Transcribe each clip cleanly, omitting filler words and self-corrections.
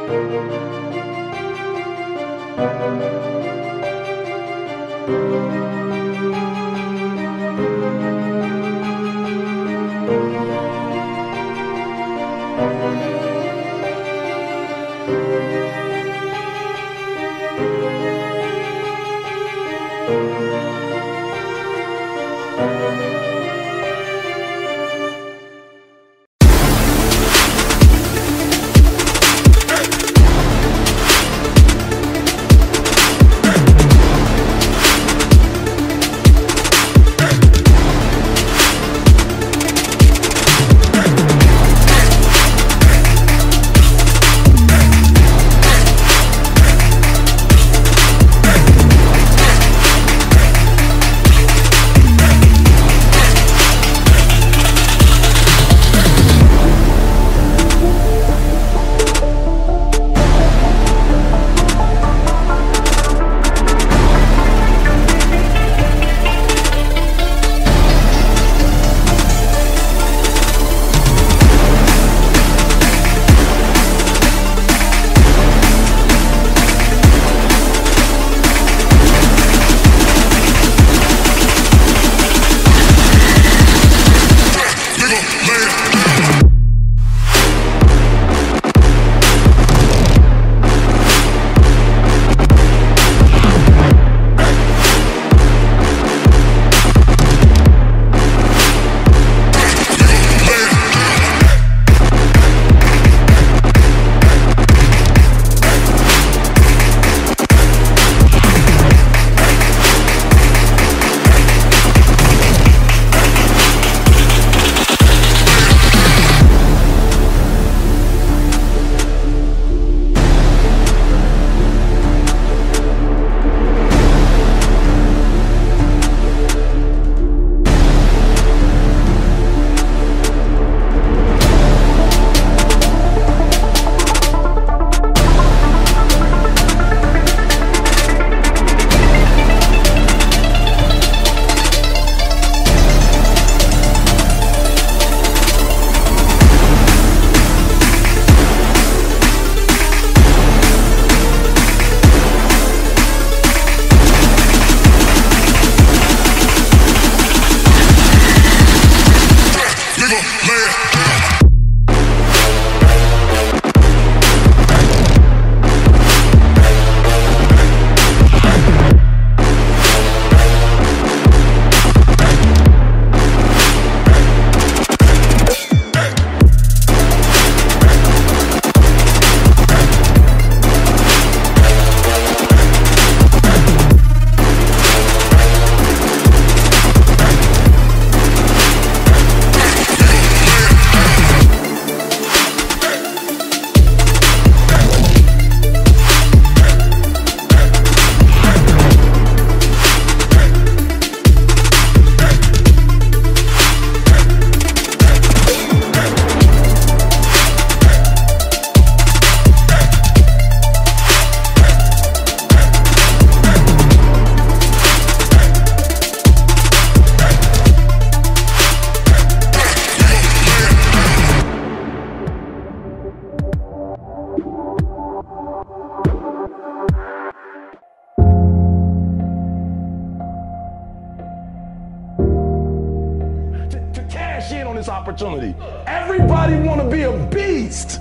this opportunity. Everybody want to be a beast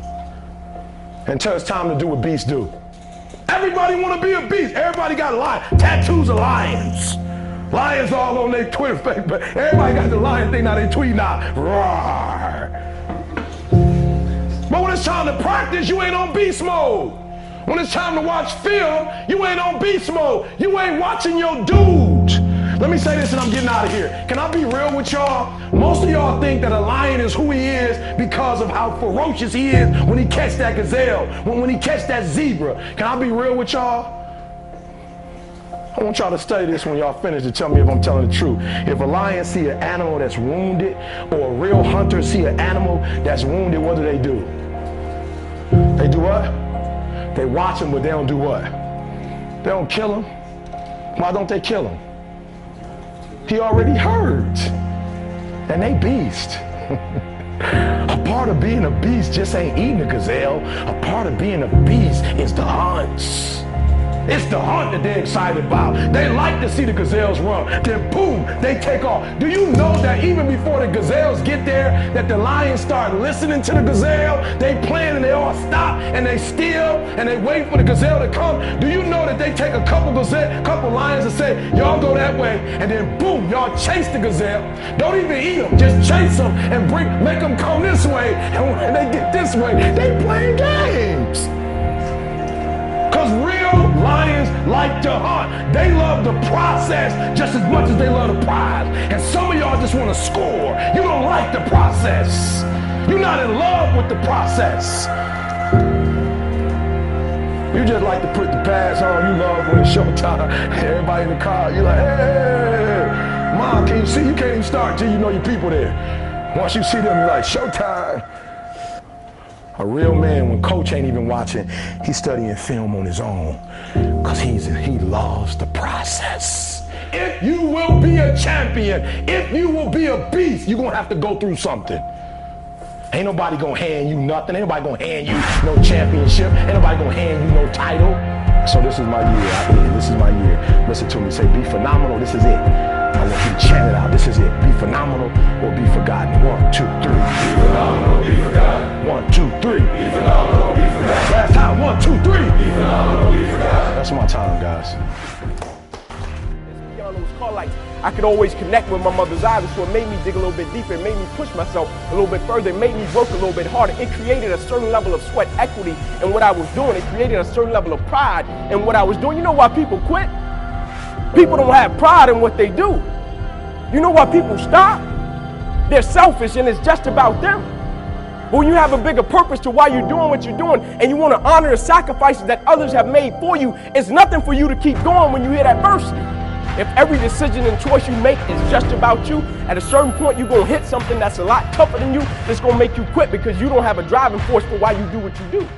until it's time to do what beasts do. Everybody want to be a beast. Everybody got tattoos of lions. Lions all on their Twitter face, but everybody got the lion thing now. They tweet now. Roar. But when it's time to practice, you ain't on beast mode. When it's time to watch film, you ain't on beast mode. You ain't watching your dude. Let me say this and I'm getting out of here. Can I be real with y'all? Most of y'all think that a lion is who he is because of how ferocious he is when he catch that gazelle, when he catch that zebra. Can I be real with y'all? I want y'all to study this when y'all finish to tell me if I'm telling the truth. If a lion see an animal that's wounded or a real hunter see an animal that's wounded, what do? They do what? They watch him, but they don't do what? They don't kill him. Why don't they kill him? He already hurt. And they beast. A part of being a beast just ain't eating a gazelle. A part of being a beast is the hunts. It's the hunt that they're excited about. They like to see the gazelles run. Then boom, they take off. Do you know that even before the gazelles get there, that the lions start listening to the gazelle? They plan and they all stop and they still and they wait for the gazelle to come. Do you know that they take a couple lions and say, y'all go that way, and then boom, y'all chase the gazelle. Don't even eat them, just chase them and make them come this way. And when they get this way, they playing games. Because real lions like to hunt. They love the process just as much as they love the prize. And some of y'all just want to score. You don't like the process. You're not in love with the process. You just like to put the pads on. You love when it's showtime. Everybody in the car, you're like, hey, Mom, can you see? You can't even start till you know your people there. Once you see them, you're like, showtime. A real man, when coach ain't even watching, he's studying film on his own because he loves the process. If you will be a champion, if you will be a beast, you're going to have to go through something. Ain't nobody going to hand you nothing. Ain't nobody going to hand you no championship. Ain't nobody going to hand you no title. So this is my year. I mean, this is my year. Listen to me. Say, be phenomenal. This is it. I want you to chant it out. This is it. Be phenomenal or be forgotten. 1, 2, 3. Be phenomenal, be forgotten. 1, 2, 3. Be phenomenal, be forgotten. Last time. 1, 2, 3. Be phenomenal, be forgotten. That's my time, guys. Beyond those car lights, I could always connect with my mother's eyes, so it made me dig a little bit deeper. It made me push myself a little bit further. It made me work a little bit harder. It created a certain level of sweat equity in what I was doing. It created a certain level of pride in what I was doing. You know why people quit? People don't have pride in what they do. You know why people stop? They're selfish and it's just about them. But when you have a bigger purpose to why you're doing what you're doing and you want to honor the sacrifices that others have made for you, it's nothing for you to keep going when you hear that verse. If every decision and choice you make is just about you, at a certain point you're going to hit something that's a lot tougher than you that's going to make you quit because you don't have a driving force for why you do what you do.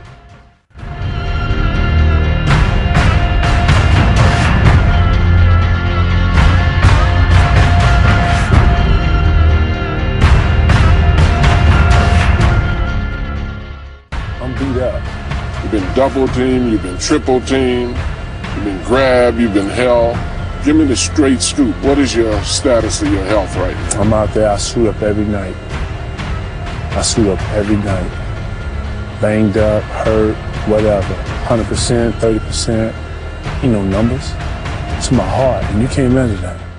I'm beat up. You've been double teamed, you've been triple teamed, you've been grabbed, you've been held. Give me the straight scoop. What is your status of your health right now? I'm out there, I suit up every night. I suit up every night. Banged up, hurt, whatever. 100%, 30%, numbers. It's my heart, and you can't measure that.